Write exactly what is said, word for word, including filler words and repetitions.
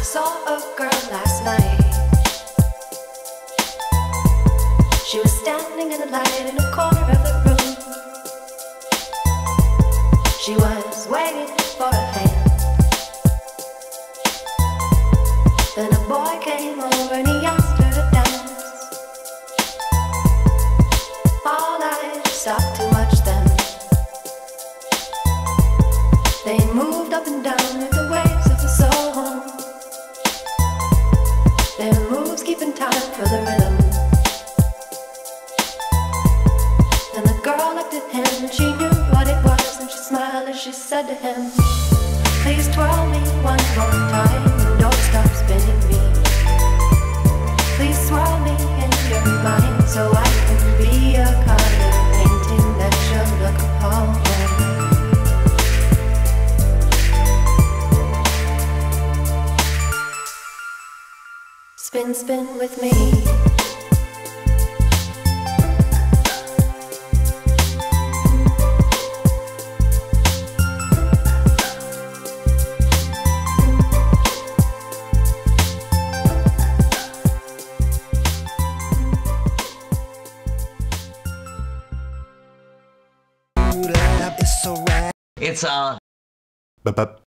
saw a girl last night. She was standing in the light in a corner of the room. She was waiting for a hand. Then a boy came over and he asked her to dance. All eyes stopped to watch them. They moved up and down with the waves of the soul. Their moves keeping time for the rhythm. And the girl looked at him and she knew what it was. And she smiled as she said to him, please twirl me one more time and don't stop spinning me. Please swirl me in your mind so I can be a color painting that you'll look upon. Spin, spin with me. It's a... Bup, bup.